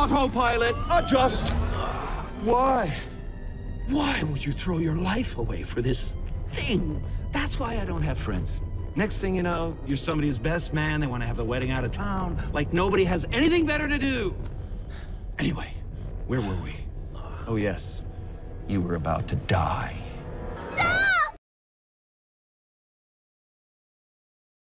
Autopilot, adjust. Why? Why would you throw your life away for this thing? That's why I don't have friends. Next thing you know, you're somebody's best man. They want to have the wedding out of town, like nobody has anything better to do. Anyway, where were we? Oh yes, you were about to die.